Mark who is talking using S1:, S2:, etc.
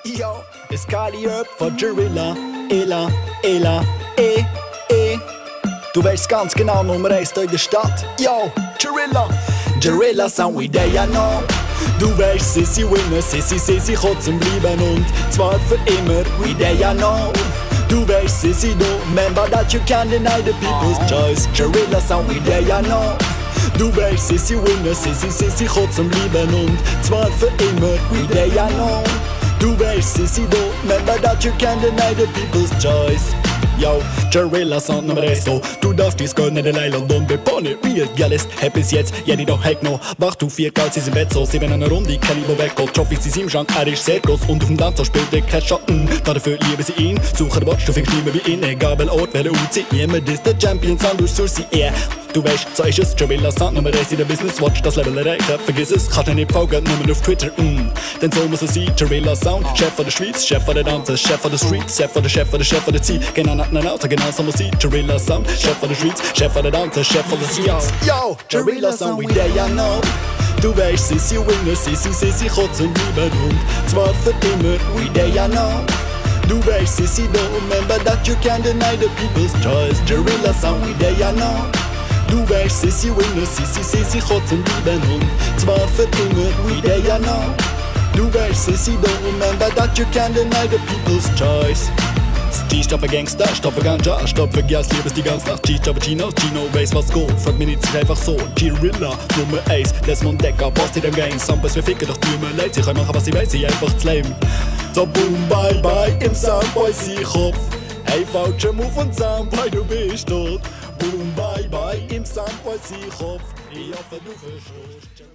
S1: Yo, it's Kali Herb von Guerilla. Ela, Du weißt ganz genau, Nummer 1 in der Stadt. Yo, Guerilla Sound, we there ya know. Du weißt, sie winner, sie kommt zum Bleiben und zwar für immer, we there ya know. Du weißt, sie do, remember that you can't deny the people's choice. Guerilla Sound, we there ya know. Du weißt, sie winner, sie kommt zum Bleiben und zwar für immer, we there ya know. Du weißt, sie do, remember that you can't deny the people's choice. Yo, Guerilla Sound Nummer 1, du darfst dies Girl nicht allein und bepone real Gallist. Hab bis jetzt, jede doch heck noch. Wacht du 4 Gals im Bett, so 7 an einer Runde, kein Ivo weggeht. Trophys ist im Schrank, er ist sehr groß und auf dem Tanzsaal spielt er kein Schatten. Dafür lieben sie ihn, suchen Watch, du findest niemand wie ihn, egal welcher Ort, welcher UC. Niemand ist der Champion, Sound durch Source, yeah. Du weißt, so ist es, Guerilla Sound Nummer 1 in der Business Watch, das Level erreichen, vergiss es, kannst du nicht folgen, nur auf Twitter, Denn so muss es sein, Guerilla Sound, Chef von der Schweiz, Chef von der Dances, Chef von der Streets, Chef von der Zeit, genau nach einer Auto, genau so muss sein, Guerilla Sound, Chef von der Schweiz, Chef von der Dances, Chef von der Streets. Yo, Guerilla Sound, we there ya know. Du weißt, sie winner, sie kommt zum Bleiben und zwar für immer, we there ya know. Du weißt, sie don't remember that you can't deny the people's choice. Guerilla Sound, we there ya know. Du weißt, sie winner, sie kommt zum Bleiben und zwar für immer, we there ya know. Du weißt, sie don't remember that you can't deny the people's choice. G-Stopper Gangster, Stopper Ganja, Stopper Gas, liebes die ganze Nacht. G-Stopper Gino weiß was geht, frag mich nicht, einfach so. Guerilla, Nummer 1, Desmond Decker, Boss in dem Game. Samples, wir ficken doch die mir leid, sie können machen was sie weiß, sie einfach zu leben. So boom, bye bye, im Soundboy sie Kopf. Hey, falscher Move und Soundboy, du bist tot. Boom, bye bye, im Soundboy sie Kopf. Ich hoffe, du verstehst.